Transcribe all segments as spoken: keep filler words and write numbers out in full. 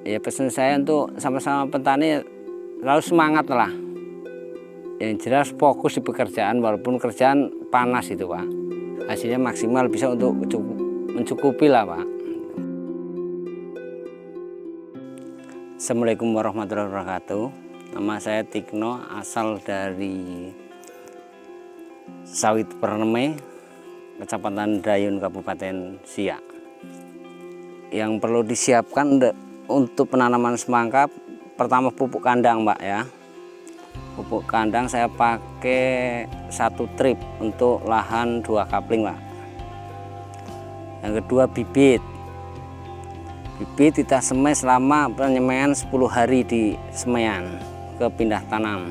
Ya pesan saya untuk sama-sama petani lalu semangat lah. Yang jelas fokus di pekerjaan walaupun kerjaan panas itu Pak. Hasilnya maksimal bisa untuk mencukupi lah Pak. Assalamualaikum warahmatullahi wabarakatuh. Nama saya Tikno, asal dari Sawit Perneme, Kecamatan Dayun, Kabupaten Siak. Yang perlu disiapkan untuk penanaman semangka, pertama pupuk kandang Mbak ya. Pupuk kandang saya pakai satu trip untuk lahan dua kapling Mbak. Yang kedua bibit. Bibit kita semai selama penyemaian sepuluh hari di semaian ke pindah tanam.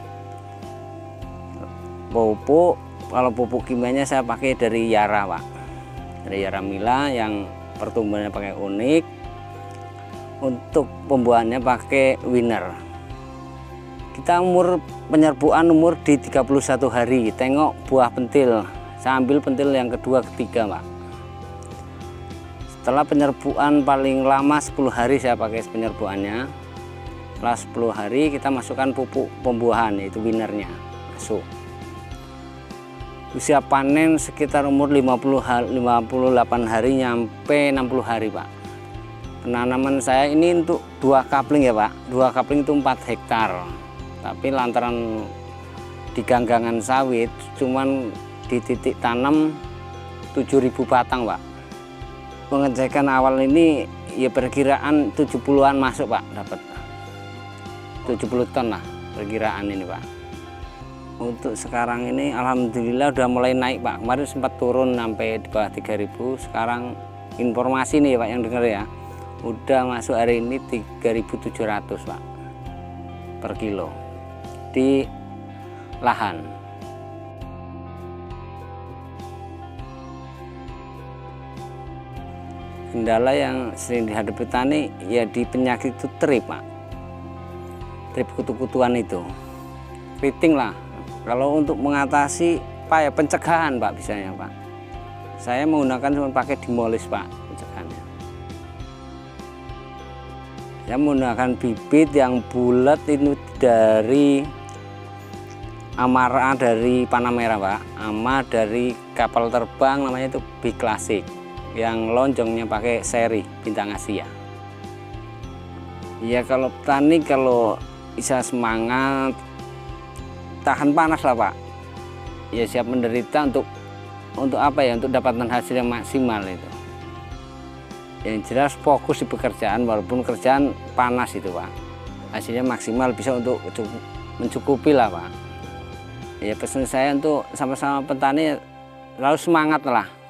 Pupuk, kalau pupuk kimianya saya pakai dari Yara Pak. Dari Yara Mila yang pertumbuhannya pakai unik. Untuk pembuahannya pakai Winner. Kita umur penyerbuan umur di tiga puluh satu hari. Tengok buah pentil. Saya ambil pentil yang kedua ketiga Pak. Setelah penyerbuan paling lama sepuluh hari saya pakai penyerbuannya. Setelah sepuluh hari kita masukkan pupuk pembuahan, yaitu Winnernya masuk. Usia panen sekitar umur lima puluh, lima puluh delapan hari nyampe enam puluh hari Pak. Penanaman saya ini untuk dua kapling ya Pak. Dua kapling itu empat hektar. Tapi lantaran di ganggangan sawit cuman di titik tanam tujuh ribu batang Pak. Pengecekan awal ini ya perkiraan tujuh puluhan masuk Pak, dapat tujuh puluh ton lah perkiraan ini Pak. Untuk sekarang ini alhamdulillah udah mulai naik Pak. Kemarin sempat turun sampai di bawah tiga ribu. Sekarang informasi nih Pak yang dengar ya, udah masuk hari ini tiga ribu tujuh ratus Pak per kilo di lahan. Kendala yang sering dihadapi petani ya di penyakit itu trip Pak. Trip kutu-kutuan itu. Keriting lah. Kalau untuk mengatasi apa ya, pencegahan Pak bisanya Pak. Saya menggunakan cuma pakai dimolis Pak pencegahannya. Saya menggunakan bibit yang bulat itu dari Amara dari Panamera Pak, ama dari kapal terbang namanya itu Big Classic, yang lonjongnya pakai seri Bintang Asia. Ya kalau petani kalau bisa semangat, tahan panas lah Pak, ya siap menderita untuk untuk apa ya, untuk dapatkan hasil yang maksimal itu. Yang jelas fokus di pekerjaan walaupun kerjaan panas itu Pak. Hasilnya maksimal bisa untuk mencukupi lah Pak. Ya pesan saya untuk sama-sama petani lalu semangat lah.